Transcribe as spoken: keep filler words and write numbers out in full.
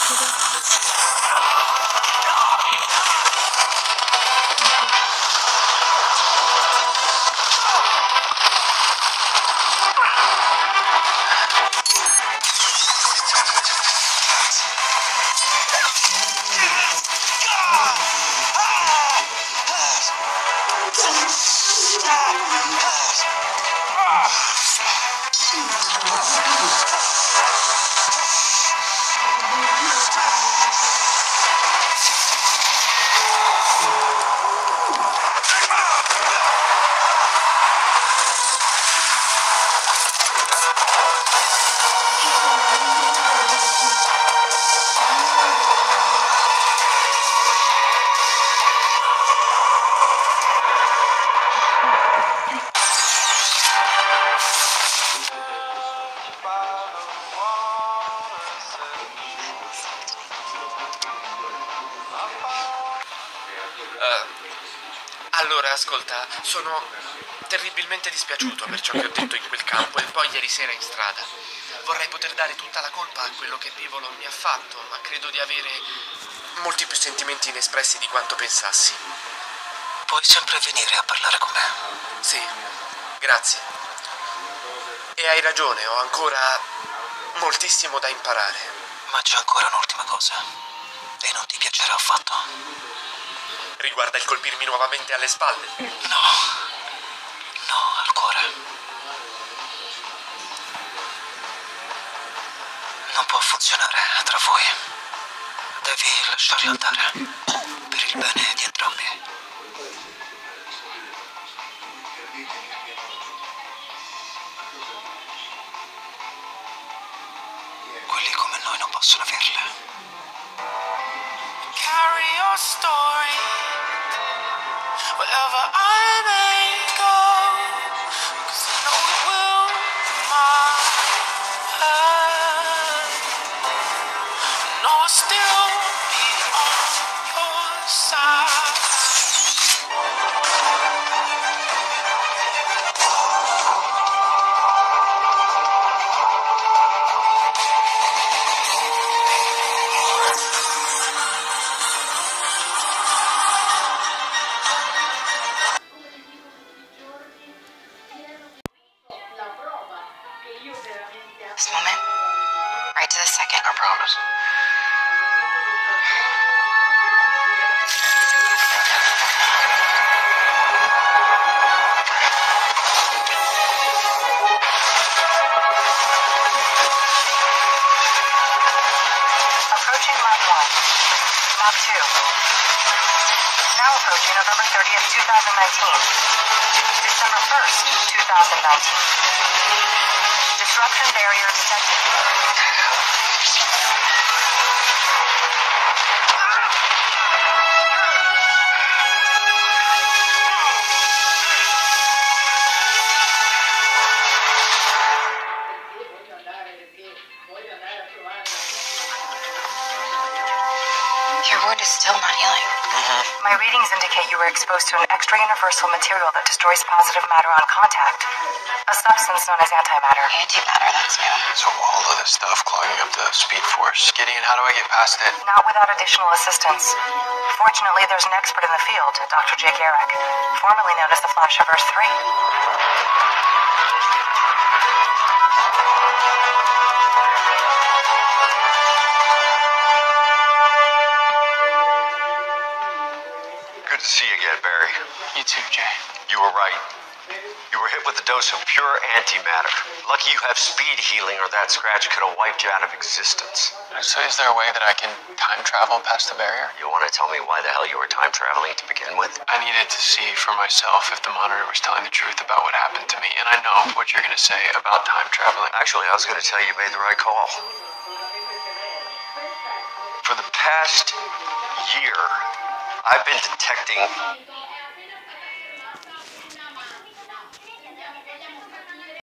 Allora, ascolta, sono terribilmente dispiaciuto per ciò che ho detto in quel campo e poi ieri sera in strada. Vorrei poter dare tutta la colpa a quello che Pivolo mi ha fatto, ma credo di avere molti più sentimenti inespressi di quanto pensassi. Puoi sempre venire a parlare con me. Sì, grazie. E hai ragione, ho ancora moltissimo da imparare. Ma c'è ancora un'ultima cosa. E non ti piacerà affatto. Riguarda il colpirmi nuovamente alle spalle? No. No, al cuore. Non può funzionare tra voi. Devi lasciarli andare. Per il bene di entrambi. Quelli come noi non possono averle. Carry your story wherever I may go, 'cause I know it will be mine. No, I'll still be on your side. This moment, right to the second. I promise. Approaching Mach one. Mach two. Now approaching November thirtieth, twenty nineteen. December first, twenty nineteen. Disruption barrier detected. Your wound is still not healing. Mm-hmm. My readings indicate you were exposed to an extra-universal material that destroys positive matter on contact. A substance known as antimatter. Antimatter, that's new. So all of this stuff clogging up the Speed Force. Gideon, how do I get past it? Not without additional assistance. Fortunately, there's an expert in the field, Doctor Jay Garrick, formerly known as the Flash of Earth three. Good to see you again, Barry. You too, Jay. You were right. You were hit with a dose of pure antimatter. Lucky you have speed healing, or that scratch could have wiped you out of existence. So is there a way that I can time travel past the barrier? You want to tell me why the hell you were time traveling to begin with? I needed to see for myself if the monitor was telling the truth about what happened to me, and I know what you're going to say about time traveling. Actually, I was going to tell you you made the right call. For the past year, I've been detecting